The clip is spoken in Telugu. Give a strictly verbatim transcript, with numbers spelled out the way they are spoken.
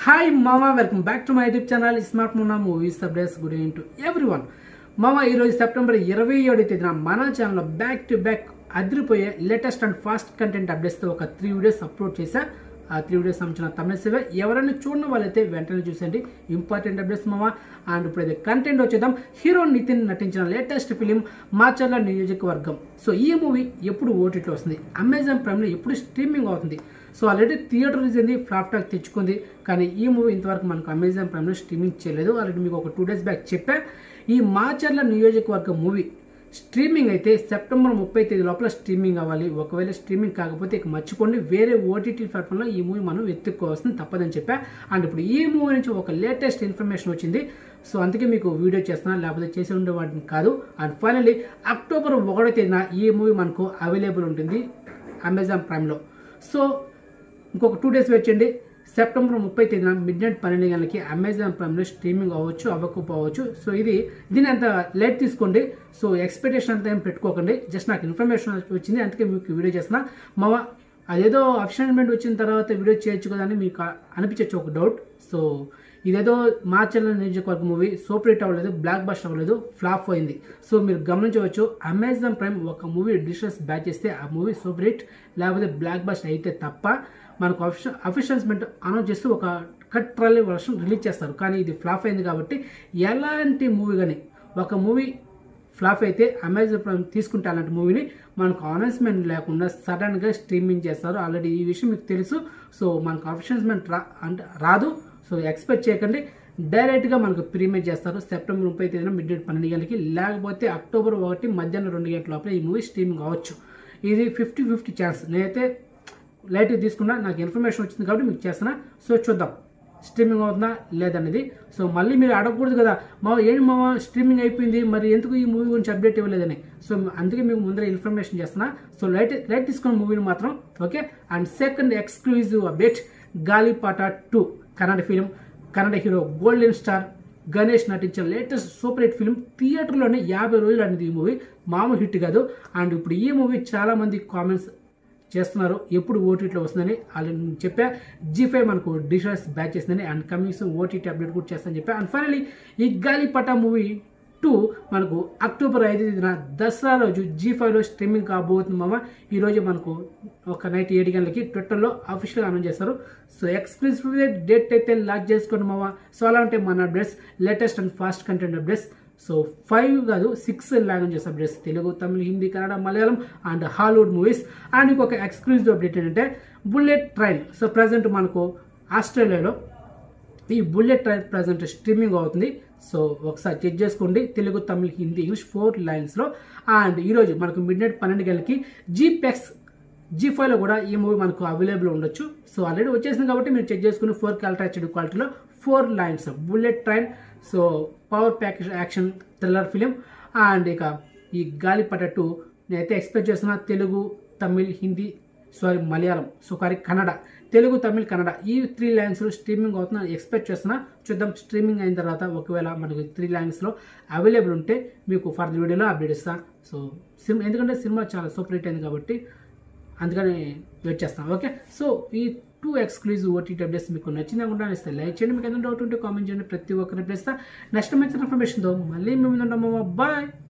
Hi Mama, welcome back to my YouTube channel Smart Munna Movies Updates. Good evening to everyone. Mama, ee roju September ఇరవై ఏడవ తేదీన మన ఛానల్లో బ్యాక్ టు బ్యాక్ అదిరిపోయే latest and fast content updates తో ఒక త్రీ వీడియోస్ అప్లోడ్ చేశా. ఆ త్రీ వీడియోస్ సంబంధించిన తమిళ సేవ ఎవరైనా చూడని వాళ్ళైతే వెంటనే చూసేయండి. ఇంపార్టెంట్ అప్డేట్స్ మామ. అండ్ ఇప్పుడు అయితే కంటెంట్ వచ్చేద్దాం. హీరో నితిన్ నటించిన లేటెస్ట్ ఫిలిం మాచర్ల నియోజకవర్గం. సో ఈ మూవీ ఎప్పుడు ఓటీటీలో వస్తుంది, అమెజాన్ ప్రైమ్లో ఎప్పుడు స్ట్రీమింగ్ అవుతుంది. సో ఆల్రెడీ థియేటర్ రిలీజ్ అయింది, ఫ్లాప్ టాక్ తెచ్చుకుంది. కానీ ఈ మూవీ ఇంతవరకు మనకు అమెజాన్ ప్రైమ్లో స్ట్రీమింగ్ చేయలేదు. ఆల్రెడీ మీకు ఒక టూ డేస్ బ్యాక్ చెప్పా. ఈ మాచర్ల నియోజకవర్గం మూవీ స్ట్రీమింగ్ అయితే సెప్టెంబర్ ముప్పై తేదీ లోపల స్ట్రీమింగ్ అవ్వాలి. ఒకవేళ స్ట్రీమింగ్ కాకపోతే ఇక మర్చిపోండి, వేరే ఓటీటీ ప్లాట్ఫామ్లో ఈ మూవీ మనం వెతుక్కోవాల్సింది తప్పదని చెప్పా. అండ్ ఇప్పుడు ఈ మూవీ నుంచి ఒక లేటెస్ట్ ఇన్ఫర్మేషన్ వచ్చింది. సో అందుకే మీకు వీడియో చేస్తున్నా, లేకపోతే చేసి ఉండే వాటిని కాదు. అండ్ ఫైనల్లీ అక్టోబర్ ఒకటో తేదీన ఈ మూవీ మనకు అవైలబుల్ ఉంటుంది అమెజాన్ ప్రైమ్లో. సో ఇంకొక టూ డేస్ వెయిట్ చేయండి. సెప్టెంబర్ ముప్పై తేదీన మిడ్ నైట్ పన్నెండు గంటలకి అమెజాన్ ప్రైమ్లో స్ట్రీమింగ్ అవ్వచ్చు, అవ్వకపోవచ్చు. సో ఇది దీని అంత లేట్ తీసుకోండి. సో ఎక్స్పెక్టేషన్ అంతా ఏం పెట్టుకోకండి. జస్ట్ నాకు ఇన్ఫర్మేషన్ వచ్చింది, అందుకే మీకు వీడియో చేస్తున్నా. మా అదేదో అఫిషియల్మెంట్ వచ్చిన తర్వాత వీడియో చేయొచ్చు కదా అని మీకు అనిపించవచ్చు ఒక డౌట్. సో ఇదేదో Macherla Niyojakavargam movie super hit అవ్వలేదు, బ్లాక్ బస్టర్ అవ్వలేదు, ఫ్లాప్ అయింది. సో మీరు గమనించవచ్చు, అమెజాన్ ప్రైమ్ ఒక మూవీ డిషెస్ బ్యాచ్ చేస్తే ఆ మూవీ సూపర్ హిట్ లేకపోతే బ్లాక్ బస్టర్ అయితే తప్ప మనకు అఫిషియల్ అఫిషియల్స్మెంట్ అనౌన్స్ చేస్తూ ఒక కట్ ట్రైలర్ వర్షన్ రిలీజ్ చేస్తారు. కానీ ఇది ఫ్లాప్ అయింది కాబట్టి ఎలాంటి మూవీ కానీ ఒక మూవీ ఫ్లాప్ అయితే అమెజాన్ ప్రైమ్ తీసుకుంటే అలాంటి మూవీని మనకు అనౌన్స్మెంట్ లేకుండా సడన్గా స్ట్రీమింగ్ చేస్తారు. ఆల్రెడీ ఈ విషయం మీకు తెలుసు. సో మనకు అఫిషియల్స్మెంట్ రా అంటే రాదు. సో ఎక్స్పెక్ట్ చేయకండి, డైరెక్ట్గా మనకు ప్రీమియర్ చేస్తారు సెప్టెంబర్ ముప్పై తేదీన మిడ్ నైట్ పన్నెండు గంటలకి, లేకపోతే అక్టోబర్ ఒకటి మధ్యాహ్నం రెండు గంటల లోపల ఈ మూవీ స్ట్రీమింగ్ అవ్వచ్చు. ఇది ఫిఫ్టీ ఫిఫ్టీ ఛాన్స్. నేనైతే లైట్గా తీసుకున్నా, నాకు ఇన్ఫర్మేషన్ వచ్చింది కాబట్టి మీకు చేస్తున్నా. సో చూద్దాం స్ట్రీమింగ్ అవుతుందా లేదనేది. సో మళ్ళీ మీరు అడగకూడదు కదా, మా ఏంటి మా స్ట్రీమింగ్ అయిపోయింది మరి ఎందుకు ఈ మూవీ గురించి అప్డేట్ ఇవ్వలేదని. సో అందుకే మీకు ముందర ఇన్ఫర్మేషన్ చేస్తున్నా. సో లైట్ లైట్ తీసుకున్న మూవీని మాత్రం okay. And second exclusive update, Gaalipata two Kannada film, Kannada hero golden star Ganesh నటించిన లేటెస్ట్ సూపర్ హిట్ ఫిలిం. థియేటర్లోనే యాభై రోజులు అనేది ఈ మూవీ మామూలు హిట్ కాదు. అండ్ ఇప్పుడు ఈ మూవీ చాలా మంది కామెంట్స్ చేస్తున్నారు ఎప్పుడు ఓటీటీలో వస్తుందని. ఆల్రెడీ నేను చెప్పా, జీ ఫైవ్ మనకు డిషెస్ బ్యాచ్ చేస్తుందని. And coming soon OTT update కూడా చేస్తానని చెప్పా. అండ్ ఫైనల్లీ ఈ గాలిపట మూవీ టూ మనకు అక్టోబర్ ఐదు తేదీన దసరా రోజు జీ ఫైవ్లో స్ట్రీమింగ్ కాబోతుంది మామ. ఈరోజు మనకు ఒక నైట్ ఏడు గంటలకి ట్విట్టర్లో అఫీషియల్గా అనౌన్స్ చేస్తారు. సో ఎక్స్క్లూజివ్ డేట్ అయితే లాక్ చేసుకోండి మామ. సో అలా ఉంటే మన updates, latest and fast content updates. So five కాదు six languages updates, Telugu, Tamil, Hindi, Kannada, Malayalam and Hollywood movies. And ఇంకొక ఎక్స్క్లూజివ్ అప్డేట్ ఏంటంటే బుల్లెట్ ట్రైన్. సో ప్రజెంట్ మనకు ఆస్ట్రేలియాలో ఈ బుల్లెట్ ట్రైన్ ప్రజెంట్ స్ట్రీమింగ్ అవుతుంది. సో ఒకసారి చెక్ చేసుకోండి, తెలుగు, తమిళ, హిందీ, ఇంగ్లీష్ ఫోర్ లైన్స్లో. అండ్ ఈరోజు మనకు మిడ్ నైట్ పన్నెండు గంటలకి జీపెక్స్ జీ ఫైవ్లో కూడా ఈ మూవీ మనకు అవైలబుల్ ఉండొచ్చు. సో ఆల్రెడీ వచ్చేసింది కాబట్టి మీరు చెక్ చేసుకుని ఫోర్ కి అల్ట్రా హెచ్డి క్వాలిటీలో four lines bullet train. So power package action thriller film. And ఇక ఈ గాలిపట టూ నేనైతే ఎక్స్పెక్ట్ చేస్తున్నా Telugu, Tamil, Hindi, sorry Malayalam, so sorry Kannada, Telugu, Tamil, Kannada ఈ త్రీ లాంగ్వేజ్లో స్ట్రీమింగ్ అవుతున్నా ఎక్స్పెక్ట్ చేస్తున్నా. చూద్దాం స్ట్రీమింగ్ అయిన తర్వాత ఒకవేళ మనకు త్రీ లాంగ్వేజ్లో అవైలబుల్ ఉంటే మీకు ఫర్దర్ వీడియోలో అప్డేట్ ఇస్తాను. సో సినిమా ఎందుకంటే సినిమా చాలా సూపర్ హిట్ అయింది కాబట్టి అందుకని వెయిట్ చేస్తాను. ఓకే, సో ఈ టూ ఎక్స్క్లూజివ్ ఓటీటీ అప్డేట్స్ మీకు నచ్చింది అనుకుంటాను. ఇస్తే లైక్ చేయండి, మీకు ఏదైనా డౌట్ ఉంటే కామెంట్ చేయండి, ప్రతి ఒక్కరిని ప్లేస్తా. నెక్స్ట్ మంచి ఇన్ఫర్మేషన్తో మళ్ళీ మేము ఉంటాము. బాయ్.